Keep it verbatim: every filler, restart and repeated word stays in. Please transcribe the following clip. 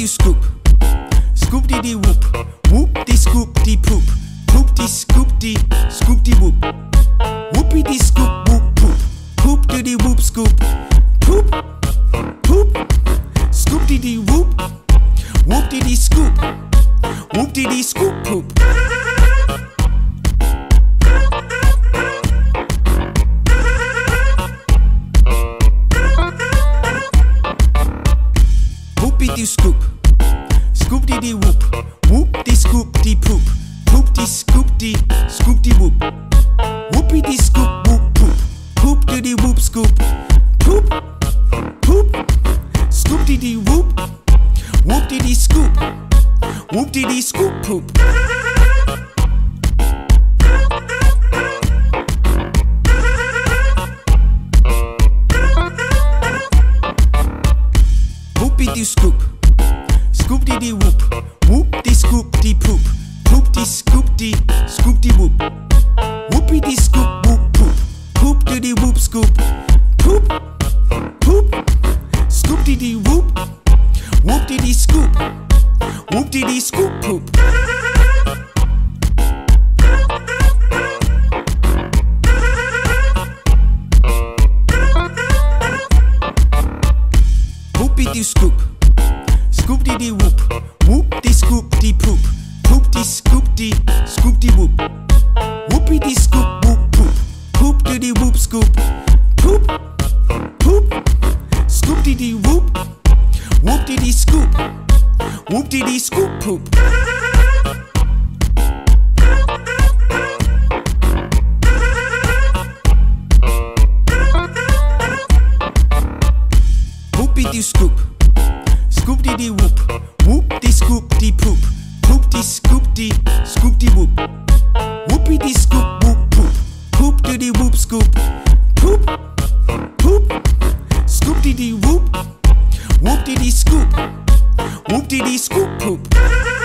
doo scoop, scoop dee dee whoop, whoop dee scoop dee poop, poop dee scoop dee, scoop dee whoop, whoopie dee scoop whoop poop, poop dee dee whoop scoop, poop, poop, scoop dee dee whoop, whoop dee dee scoop, whoop dee dee scoop poop. Whoopie doo scoop, scoop dee dee whoop, whoop dee scoop dee poop, poop dee scoop dee, scoop dee whoop, whoopie dee scoop whoop poop, poop dee dee whoop scoop, poop, poop, scoop dee dee whoop, whoop dee dee scoop, whoop dee dee scoop poop. Whoopie doo scoop, scoop dee dee whoop, whoop dee scoop dee poop, poop dee scoop dee, scoop dee whoop, whoopie dee scoop whoop poop, poop dee dee whoop scoop, poop, poop, scoop dee dee whoop, whoop dee dee scoop, whoop dee dee scoop poop. Whoopie doo scoop, scoop dee dee whoop, whoop dee scoop dee poop, poop dee scoop dee, scoop dee whoop, whoopie dee scoop whoop poop, poop dee dee whoop scoop, poop, poop, scoop dee dee whoop, whoop dee dee scoop, whoop dee dee scoop poop. Whoopie doo scoop, scoop dee dee whoop, whoop dee scoop dee poop, poop dee scoop dee, scoop dee whoop, whoopie dee scoop whoop poop, poop dee dee whoop scoop, poop, poop, scoop dee dee whoop, whoop dee dee scoop, whoop dee dee scoop poop.